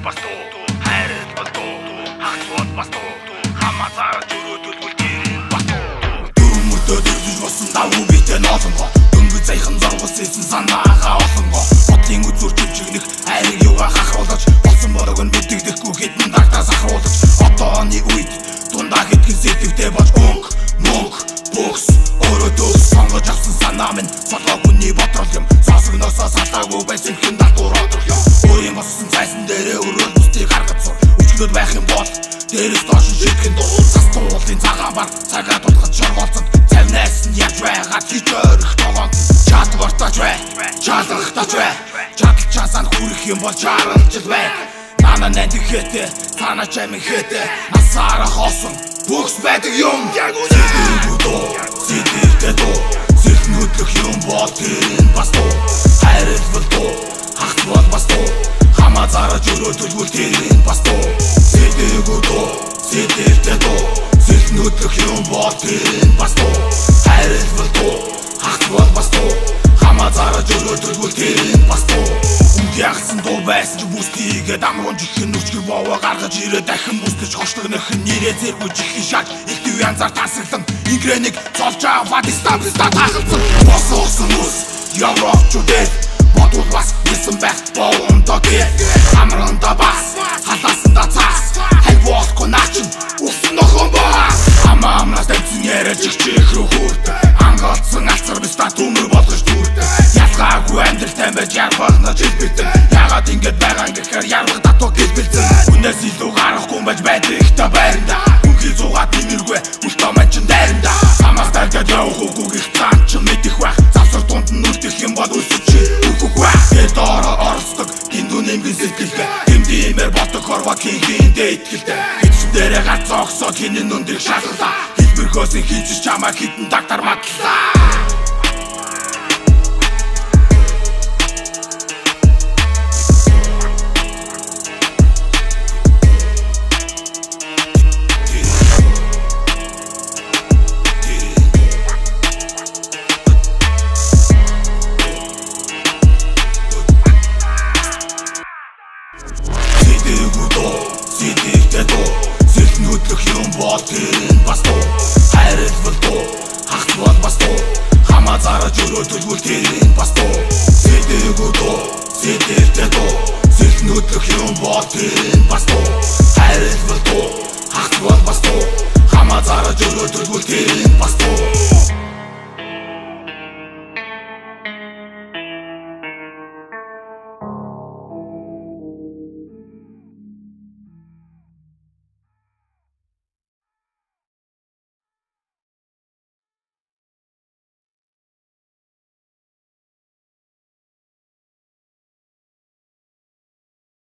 бас туу хайрт бол туу хагцвал бас туу хамаа зарж өрөөдөлбөл гэрэн бас туу дөрмөдөө дөрвиж болсон давуу битэй ноолонго дөнгөж зайхан зоргос хийсэн санаагаа олонго бодлын үзүр төвчгнэх хайрыг юугаа хахруулж болсон болог нь мэддэгдэхгүй хэдэн дагтаа сахруулж одооны үед дундаа хэдхэн сэтвтэй болж өнг мөнх бокс өрөөдөө сонгож авсан санаа минь солоо хүний бодрол юм сосгносоо салаагүй байсан хэн датураад юм өөрийн болсон цайсан дээрээ өрөөл бүстийг гаргаж сур өчгнөд байх юм бол дээрээс доош шитгэн дуу састуулын цагаан бар цагаа тулгаж шоргоолцсон цавнаас нь яаж байгаад хич өрөх тогоон чатвартаач бай чалрахтаач бай чадалчаасаа хүрэх юм бол чаралж л бай нана нэдэхэтэ цаана чамин хэтэ насаараа хоосон бүкс байдаг юм сидэртэ дуу сэрхэн хөдлөх юм бол тэрэн бас дуу хайрт бол дуу хагцвал бас дуу хамаа зарж өрөөдөлбөл тэрэн бас дуу сидэртэ дуу сэрхэн хөдлөх юм бол тэрэн бас дуу хайрт бол дуу хагцвал бас дуу хамаа зарж өрөөдөлбөл тэрэн бас дуу ягсан дуу байсан ч бүстийгээ дамруун жихэн нүчгэр бовоо гаргаж ирээ дахин бүстэж хошлогнох нэрээ зэргүүж ихэн шааж ихтэв янзаар тасаглан ингрэнийг золж аваад стабилиста тахалсан босоосон ус яврочудээ бодвол бас хэлсэн байх боомдоо гээ амранда бас халаасанда цаас хай болохгүй наачин усан нохон баа амаамнаас дэвсэн яриа чихчих рүү хүрт ангаалцсан алцар биста төмөр болгож дүрт ялгаагүй амьдралтай байж ярбална жилбэлтэн ягаад ингэж байгаа гэхээр ярвах татуу гэлбэлцэн үнээс илүү гарахгүй байж байдаг ихтэй байранда үнхий зугаад нэмэргүй үлтөө маань чин дайранда самаас дайрдад явах үгүй гэх цаан чин мэдэх байх завсар дунд нь үлдэх юм бол үсэж үгүй байх хэд оролцдог гиндүү нэмгэн сэтгэлгээ тэмдимээр ботог хорвоо хинхиндээ итгэлтэй хэдсэн дээрээ гац зогсоод хинэн өндрийг шалгалаа хэлбэрхөөсөн хийчих чамаа хитэн дагтар матлаа сидэртэ дуу сэрхэн хөдлөх юм бол тэрэн бас дуу хайрт бол дуу хагцвал бас дуу хамаа зарж өрөөдөлбөл тэрэн бас дуу сидэртэ дуу сэрхэн хөдлөх юм бол тэрэн бас дуу хайрт бол дуу хагцвал бас дуу хамаа зарж өрөөдөлбөл тэрэн